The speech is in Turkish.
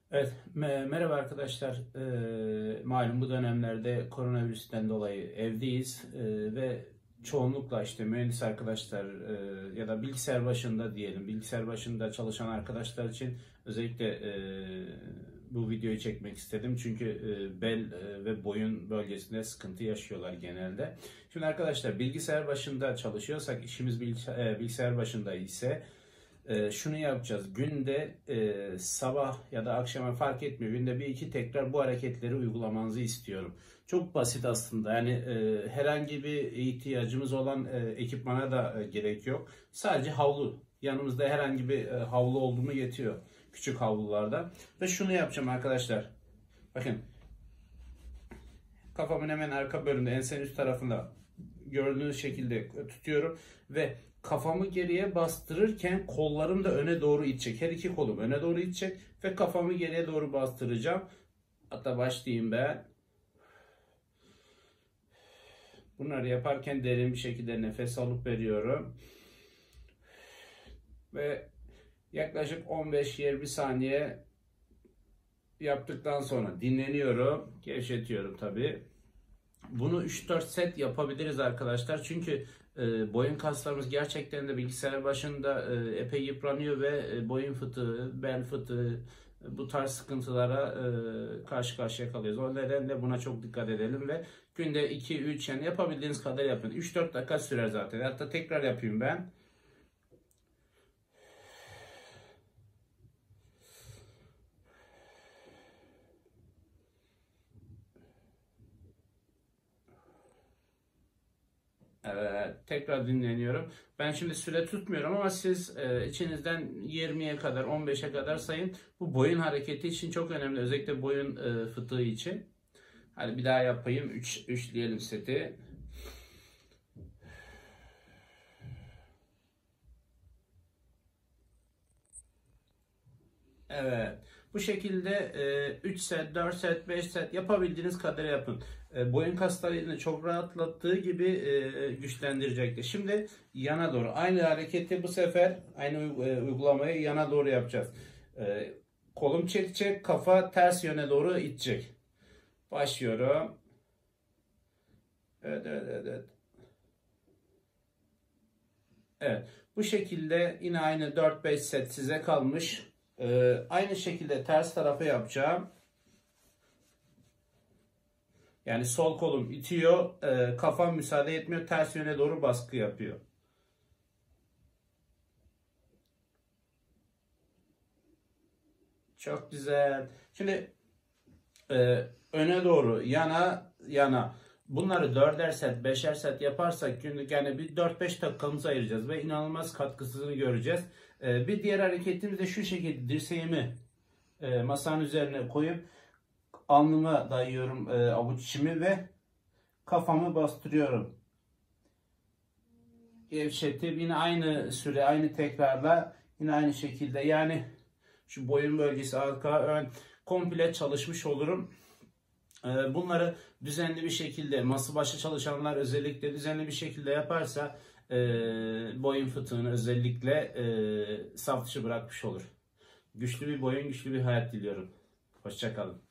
Evet, merhaba arkadaşlar. Malum bu dönemlerde koronavirüsten dolayı evdeyiz ve çoğunlukla işte mühendis arkadaşlar ya da bilgisayar başında diyelim, bilgisayar başında çalışan arkadaşlar için özellikle bu videoyu çekmek istedim. Çünkü bel ve boyun bölgesinde sıkıntı yaşıyorlar genelde. Şimdi arkadaşlar bilgisayar başında çalışıyorsak, işimiz bilgisayar başında ise şunu yapacağız. Günde sabah ya da akşama fark etmiyor. Günde bir iki tekrar bu hareketleri uygulamanızı istiyorum. Çok basit aslında. Yani herhangi bir ihtiyacımız olan ekipmana da gerek yok. Sadece havlu. Yanımızda herhangi bir havlu oldu mu yetiyor. Küçük havlularda. Ve şunu yapacağım arkadaşlar. Bakın. Kafamın hemen arka bölümünde, ensenin üst tarafında gördüğünüz şekilde tutuyorum ve kafamı geriye bastırırken kollarım da öne doğru itecek. Her iki kolum öne doğru itecek ve kafamı geriye doğru bastıracağım. Hatta başlayayım ben. Bunları yaparken derin bir şekilde nefes alıp veriyorum. Ve yaklaşık 15-20 saniye yaptıktan sonra dinleniyorum. Gevşetiyorum tabii. Bunu 3-4 set yapabiliriz arkadaşlar. Çünkü boyun kaslarımız gerçekten de bilgisayar başında epey yıpranıyor ve boyun fıtığı, bel fıtığı bu tarz sıkıntılara karşı karşıya kalıyoruz. O nedenle buna çok dikkat edelim ve günde 2-3 yani yapabildiğiniz kadar yapın. 3-4 dakika sürer zaten. Hatta tekrar yapayım ben. Evet, tekrar dinleniyorum. Ben şimdi süre tutmuyorum ama siz içinizden 20'ye kadar, 15'e kadar sayın. Bu boyun hareketi için çok önemli. Özellikle boyun fıtığı için. Hadi bir daha yapayım. 3 diyelim seti. Evet. Bu şekilde 3 set, 4 set, 5 set yapabildiğiniz kadar yapın. Boyun kaslarını çok rahatlattığı gibi güçlendirecektir. Şimdi yana doğru. Aynı hareketi bu sefer aynı uygulamayı yana doğru yapacağız. Kolum çekecek, kafa ters yöne doğru itecek. Başlıyorum. Evet, evet, evet, evet. Evet. Bu şekilde yine aynı 4-5 set size kalmış. Aynı şekilde ters tarafa yapacağım. Yani sol kolum itiyor, kafam müsaade etmiyor, ters yöne doğru baskı yapıyor. Çok güzel. Şimdi öne doğru, yana, yana. Bunları dörder set, beşer set yaparsak günlük yani bir 4-5 dakikamızı ayıracağız ve inanılmaz katkısını göreceğiz. Bir diğer hareketimiz de şu şekilde dirseğimi masanın üzerine koyup alnıma dayıyorum avuç içimi ve kafamı bastırıyorum. Gevşetip yine aynı süre, aynı tekrarla yine aynı şekilde yani şu boyun bölgesi, arka, ön komple çalışmış olurum. Bunları düzenli bir şekilde masa başı çalışanlar özellikle düzenli bir şekilde yaparsa boyun fıtığını özellikle saf dışı bırakmış olur. Güçlü bir boyun, güçlü bir hayat diliyorum. Hoşça kalın.